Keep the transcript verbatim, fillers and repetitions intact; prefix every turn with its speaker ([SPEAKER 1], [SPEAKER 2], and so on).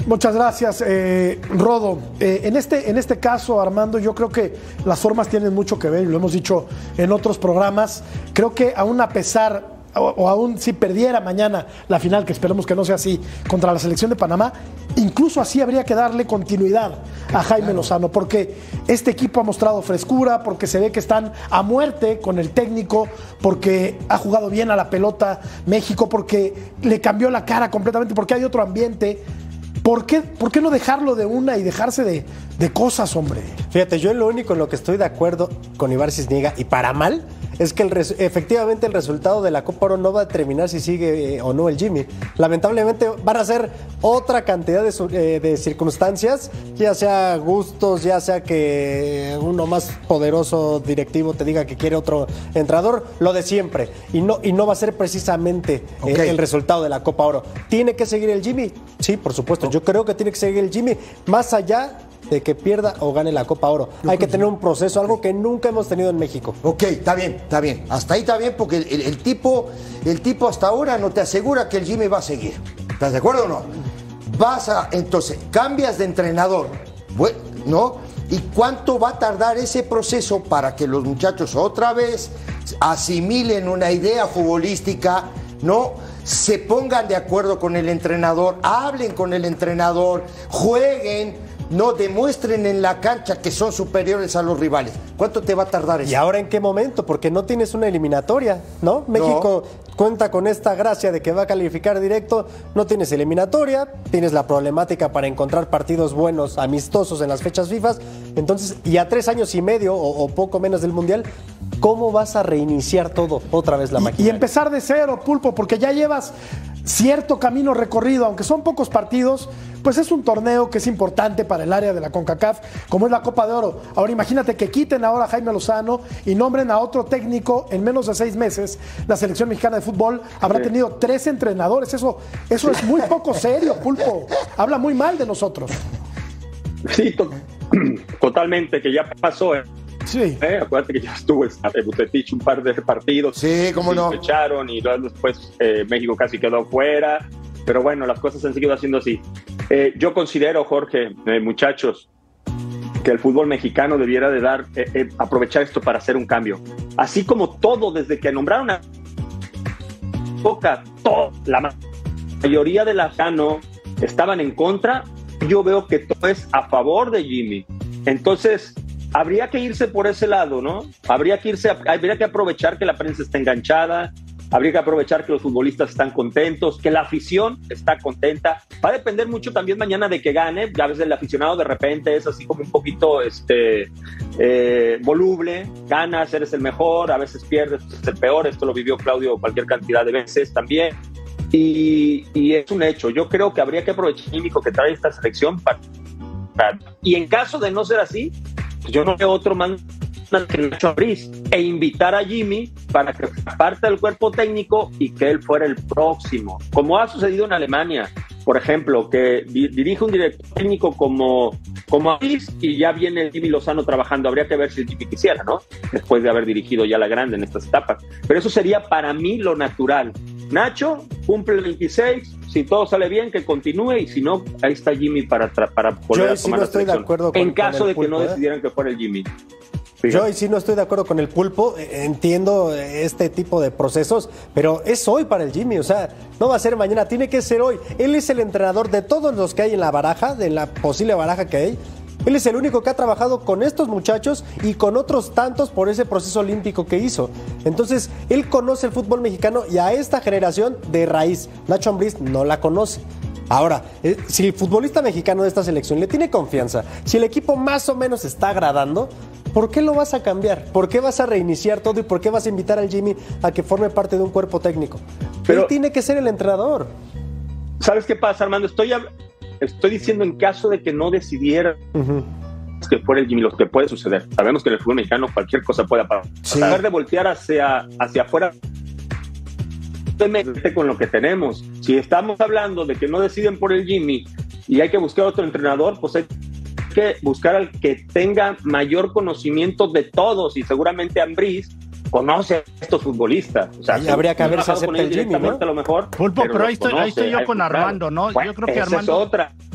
[SPEAKER 1] Muchas gracias, eh, Rodo. Eh, en, este, en este caso, Armando, yo creo que las formas tienen mucho que ver, y lo hemos dicho en otros programas. Creo que aún a pesar, o, o aún si perdiera mañana la final, que esperemos que no sea así, contra la selección de Panamá, incluso así habría que darle continuidad a Jaime Lozano, porque este equipo ha mostrado frescura, porque se ve que están a muerte con el técnico, porque ha jugado bien a la pelota México, porque le cambió la cara completamente, porque hay otro ambiente. ¿Por qué, ¿Por qué no dejarlo de una y dejarse de, de cosas, hombre?
[SPEAKER 2] Fíjate, yo en lo único en lo que estoy de acuerdo con Ibar Cisniega, y para mal, es que el res, efectivamente el resultado de la Copa Oro no va a determinar si sigue eh, o no el Jimmy. Lamentablemente van a ser otra cantidad de, eh, de circunstancias, ya sea gustos, ya sea que uno más poderoso directivo te diga que quiere otro entrenador, lo de siempre. Y no, y no va a ser precisamente okay. eh, el resultado de la Copa Oro. ¿Tiene que seguir el Jimmy? Sí, por supuesto. Okay. Yo creo que tiene que seguir el Jimmy, más allá de que pierda o gane la Copa Oro. Yo Hay que tener un proceso, algo que nunca hemos tenido en México.
[SPEAKER 3] Ok, está bien, está bien. Hasta ahí está bien, porque el, el, el tipo el tipo hasta ahora no te asegura que el Jimmy va a seguir. ¿Estás de acuerdo o no? Vas a, entonces, cambias de entrenador, ¿no? ¿Y cuánto va a tardar ese proceso para que los muchachos otra vez asimilen una idea futbolística, ¿no? Se pongan de acuerdo con el entrenador, hablen con el entrenador, jueguen, no demuestren en la cancha que son superiores a los rivales? ¿Cuánto te va a tardar eso?
[SPEAKER 2] ¿Y ahora en qué momento? Porque no tienes una eliminatoria, ¿no? México no. cuenta con esta gracia de que va a calificar directo, no tienes eliminatoria, tienes la problemática para encontrar partidos buenos, amistosos en las fechas FIFA, entonces, y a tres años y medio o, o poco menos del Mundial, ¿cómo vas a reiniciar todo otra vez la máquina?
[SPEAKER 1] Y, y empezar de cero, Pulpo, porque ya llevas cierto camino recorrido, aunque son pocos partidos, pues es un torneo que es importante para el área de la CONCACAF, como es la Copa de Oro. Ahora imagínate que quiten ahora a Jaime Lozano y nombren a otro técnico en menos de seis meses. La selección mexicana de fútbol habrá sí. tenido tres entrenadores. Eso, eso es muy poco serio, Pulpo. Habla muy mal de nosotros.
[SPEAKER 4] Sí, to- totalmente, que ya pasó, ¿eh?
[SPEAKER 1] Sí.
[SPEAKER 4] Eh, acuérdate que ya estuvo en Bucetich un par de partidos.
[SPEAKER 3] Sí, cómo no.
[SPEAKER 4] Se echaron y luego después eh, México casi quedó fuera. Pero bueno, las cosas se han seguido haciendo así. Eh, yo considero, Jorge, eh, muchachos, que el fútbol mexicano debiera de dar, eh, eh, aprovechar esto para hacer un cambio. Así como todo, desde que nombraron a Boca, todo, la mayoría de las Cano estaban en contra, yo veo que todo es a favor de Jimmy. Entonces, habría que irse por ese lado, ¿no? Habría que irse, habría que aprovechar que la prensa está enganchada, habría que aprovechar que los futbolistas están contentos, que la afición está contenta. Va a depender mucho también mañana de que gane. Ya ves, el aficionado de repente es así como un poquito este, eh, voluble. Ganas, eres el mejor, a veces pierdes, es el peor. Esto lo vivió Claudio cualquier cantidad de veces también. Y, y es un hecho. Yo creo que habría que aprovechar el químico que trae esta selección para... Y en caso de no ser así, pues yo no veo otro man que Nacho Ambriz, e invitar a Jimmy para que parte del cuerpo técnico y que él fuera el próximo, como ha sucedido en Alemania, por ejemplo, que di- dirige un director técnico como, como Ambriz y ya viene el Jimmy Lozano trabajando. Habría que ver si el Jimmy quisiera, ¿no? Después de haber dirigido ya la grande en estas etapas. Pero eso sería para mí lo natural. Nacho cumple el veintiséis, si todo sale bien, que continúe, y si no, ahí está Jimmy para, tra- para volver
[SPEAKER 2] Yo
[SPEAKER 4] a
[SPEAKER 2] sí
[SPEAKER 4] tomar
[SPEAKER 2] no
[SPEAKER 4] la
[SPEAKER 2] estoy de
[SPEAKER 4] selección.
[SPEAKER 2] acuerdo con-
[SPEAKER 4] en caso
[SPEAKER 2] con el
[SPEAKER 4] de que no
[SPEAKER 2] Pulpo, ¿eh?
[SPEAKER 4] decidieran que fuera el Jimmy.
[SPEAKER 2] Fíjate. Yo sí no estoy de acuerdo con el Pulpo, entiendo este tipo de procesos, pero es hoy para el Jimmy, o sea, no va a ser mañana, tiene que ser hoy. Él es el entrenador de todos los que hay en la baraja, de la posible baraja que hay. Él es el único que ha trabajado con estos muchachos y con otros tantos por ese proceso olímpico que hizo. Entonces, él conoce el fútbol mexicano y a esta generación de raíz. Nacho Ambriz no la conoce. Ahora, eh, si el futbolista mexicano de esta selección le tiene confianza, si el equipo más o menos está agradando, ¿por qué lo vas a cambiar? ¿Por qué vas a reiniciar todo y por qué vas a invitar al Jimmy a que forme parte de un cuerpo técnico? Pero, él tiene que ser el entrenador.
[SPEAKER 4] ¿Sabes qué pasa, Armando? Estoy, estoy diciendo en caso de que no decidiera uh-huh. que fuera el Jimmy, lo que puede suceder. Sabemos que en el fútbol mexicano cualquier cosa puede pasar. Sí. Tratar de voltear hacia, hacia afuera con lo que tenemos. Si estamos hablando de que no deciden por el Jimmy y hay que buscar otro entrenador, pues hay que buscar al que tenga mayor conocimiento de todos, y seguramente Ambriz conoce a estos futbolistas. O sea,
[SPEAKER 2] y habría que haberse aceptado el Jimmy, ¿no?
[SPEAKER 4] A lo mejor,
[SPEAKER 5] Pulpo, pero, pero ahí, estoy,
[SPEAKER 4] conoce,
[SPEAKER 5] ahí estoy yo con
[SPEAKER 4] comprado.
[SPEAKER 5] Armando, ¿no?
[SPEAKER 4] Bueno,
[SPEAKER 5] yo creo que
[SPEAKER 4] esa
[SPEAKER 5] Armando...
[SPEAKER 4] es otra.